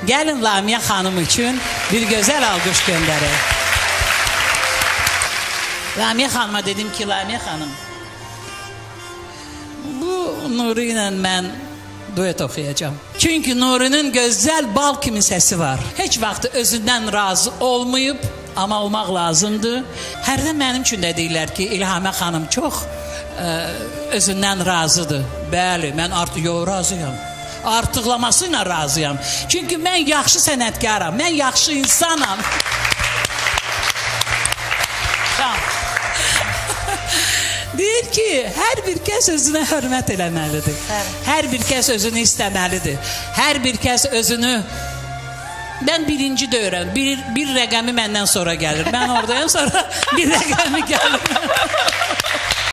Gəlin Lamiyə xanım üçün bir gözəl alqış göndərək. Lamiyə xanıma dedim ki, Lamiyə xanım, bu Nuri ilə mən duet oxuyacağım. Çünki Nurinin gözəl bal kimi səsi var. Heç vaxt özündən razı olmayıb, amma olmaq lazımdır. Hərdən mənim üçün də deyirlər ki, İlhamə xanım çox özündən razıdır. Bəli, mən artıq razıyam. Artıqlaması ilə razıyam. Çünki mən yaxşı sənətkaram, mən yaxşı insanam. Deyir ki, hər bir kəs özünə hörmət eləməlidir. Hər bir kəs özünü istəməlidir. Hər bir kəs özünü... Mən birinci deyirəm, bir rəqəmi məndən sonra gəlir. Mən oradayım, sonra bir rəqəmi gəlir.